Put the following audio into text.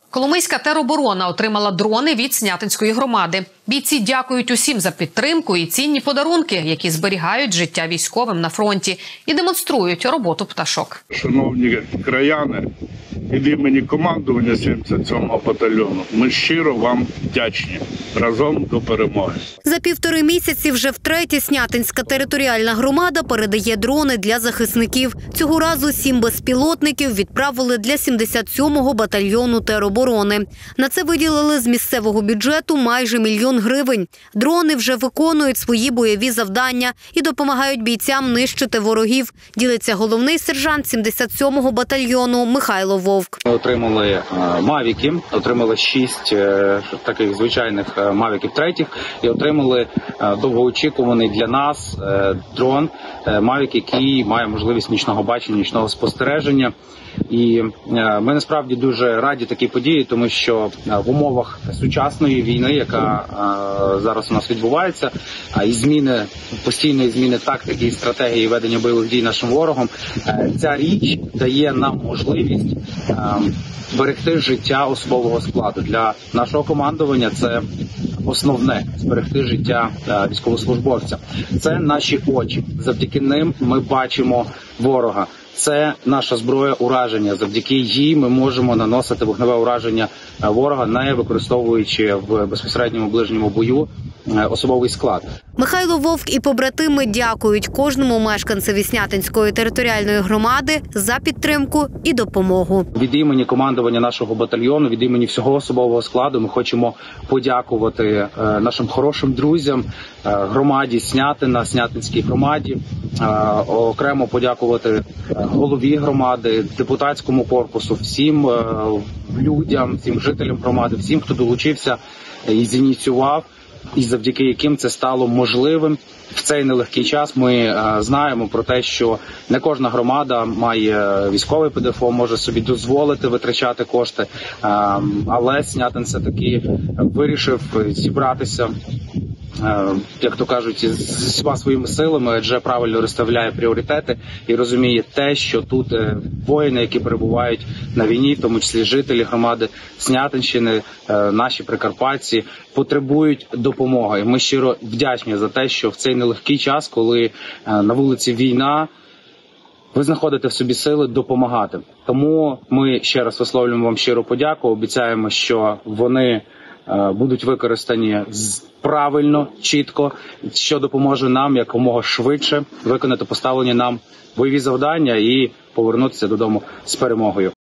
Коломийська тероборона отримала дрони від Снятинської громади. Бійці дякують усім за підтримку і цінні подарунки, які зберігають життя військовим на фронті і демонструють роботу пташок. Шановні краяни, від імені командування 77-го батальйону ми щиро вам вдячні. Разом до перемоги. За 1,5 місяці вже втретє Снятинська територіальна громада передає дрони для захисників. Цього разу 7 безпілотників відправили для 77-го батальйону тероборони. На це виділили з місцевого бюджету майже 1 мільйон гривень. Дрони вже виконують свої бойові завдання і допомагають бійцям нищити ворогів, ділиться головний сержант 77-го батальйону Михайло Вовк. Ми отримали мавіки, отримали 6 таких звичайних мавіків третіх і отримали довгоочікуваний для нас дрон мавік, який має можливість нічного бачення, нічного спостереження. І ми насправді дуже раді такій події, тому що в умовах сучасної війни, яка зараз у нас відбувається, і постійної зміни тактики і стратегії ведення бойових дій нашим ворогом, ця річ дає нам можливість зберегти життя особового складу. Для нашого командування це основне – зберегти життя військовослужбовця. Це наші очі. Завдяки ним ми бачимо ворога. Це наша зброя ураження. Завдяки їй ми можемо наносити вогневе ураження ворога, не використовуючи в безпосередньому ближньому бою особовий склад. Михайло Вовк і побратими дякують кожному мешканцеві Снятинської територіальної громади за підтримку і допомогу. Від імені командування нашого батальйону, від імені всього особового складу ми хочемо подякувати нашим хорошим друзям, громаді Снятина, Снятинській громаді, окремо подякувати голові громади, депутатському корпусу, всім людям, всім жителям громади, всім, хто долучився і зініціював, і завдяки яким це стало можливим в цей нелегкий час. Ми знаємо про те, що не кожна громада має військовий ПДФО, може собі дозволити витрачати кошти, але Снятин все-таки вирішив зібратися, як то кажуть, з усіма своїми силами, адже правильно розставляє пріоритети і розуміє те, що тут воїни, які перебувають на війні, в тому числі жителі громади Снятинщини, наші прикарпатці, потребують допомоги. Ми щиро вдячні за те, що в цей нелегкий час, коли на вулиці війна, ви знаходите в собі сили допомагати. Тому ми ще раз висловлюємо вам щиру подяку, обіцяємо, що вони будуть використані правильно, чітко, що допоможе нам якомога швидше виконати поставлені нам бойові завдання і повернутися додому з перемогою.